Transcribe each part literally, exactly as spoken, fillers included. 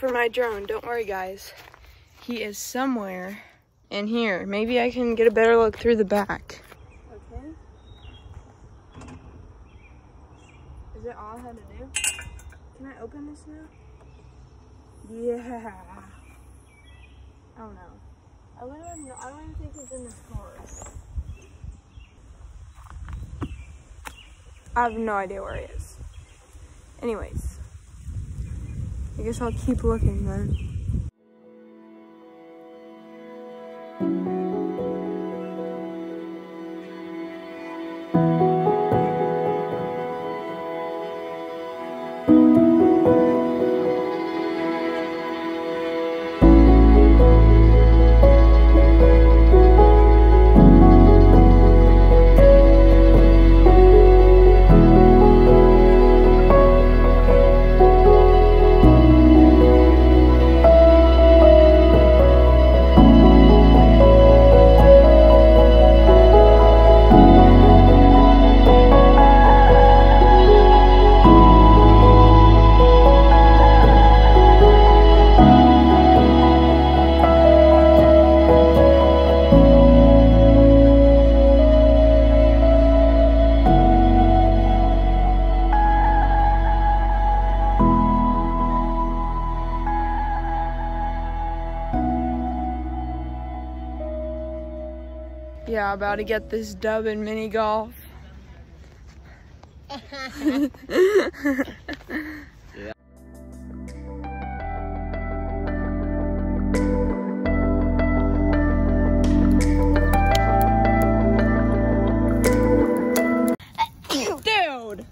for my drone. Don't worry, guys. He is somewhere in here. Maybe I can get a better look through the back. Okay. Is it all I had to do? Can I open this now? Yeah. Oh no. I don't even know. I don't even think he's in this car. I have no idea where he is. Anyways, I guess I'll keep looking then. Yeah, about to get this dub in mini golf. Yeah. Dude!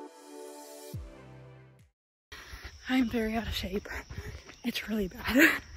I'm very out of shape. It's really bad.